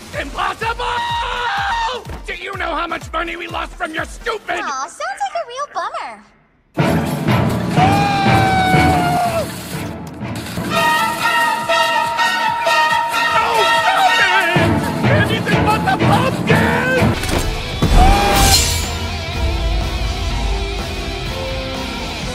Impossible! Do you know how much money we lost from your stupid... Aw, so